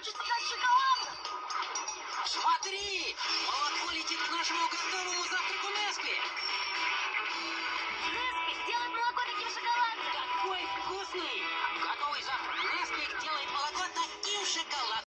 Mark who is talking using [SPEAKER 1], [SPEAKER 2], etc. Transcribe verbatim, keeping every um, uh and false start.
[SPEAKER 1] хочется стать шоколадом.
[SPEAKER 2] Смотри, молоко летит к нашему готовому завтраку Неспи.
[SPEAKER 1] Неспи делает молоко таким шоколадным.
[SPEAKER 2] Какой вкусный! Готовый завтрак Неспи делает молоко таким шоколадным.